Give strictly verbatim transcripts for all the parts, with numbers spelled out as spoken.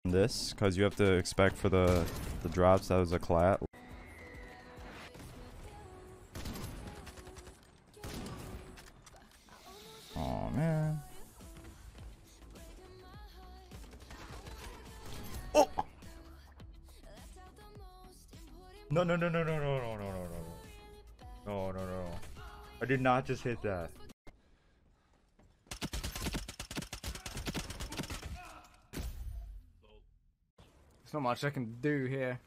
this, because you have to expect for the the drops that was a clat. Oh man. Oh. No no no no no no no no no no no no no no. I did not just hit that. There's not much I can do here.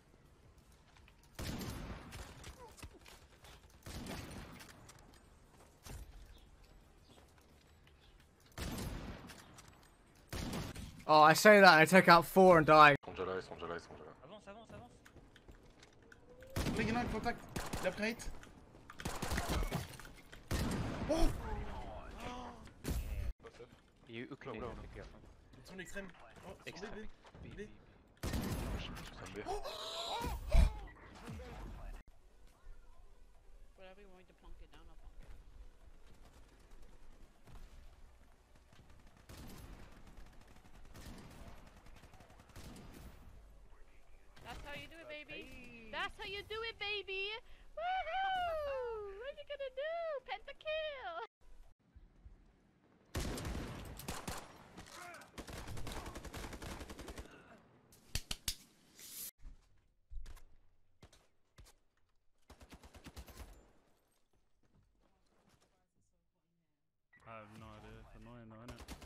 Oh, I say that and I take out four and die. Ils sont déjà là, ils sont déjà là, ils sont déjà là. Avance, avance, avance. Mais y'en a un contact. Left right. Oh! Il y a eu aucune idée, les gars. Sur l'extrême. Oh, sur B, B. B. Whatever you want me to plunk it down, I'll plunk it. That's how you do it, baby. That's how you do it, baby. Woohoo! What are you gonna do? Pentakill! I have no idea. It's annoying though, isn't it?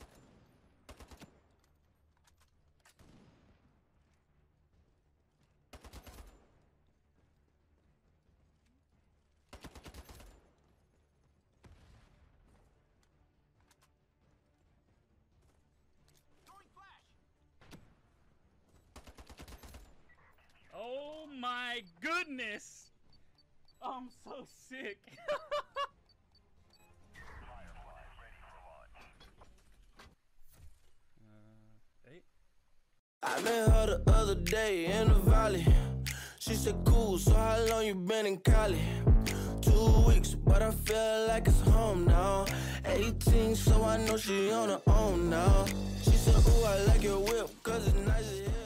Oh my goodness! I'm so sick. I met her the other day in the valley. She said, cool, so how long you been in Cali? Two weeks, but I feel like it's home now. eighteen, so I know she on her own now. She said, ooh, I like your whip, cause it's nice as hell.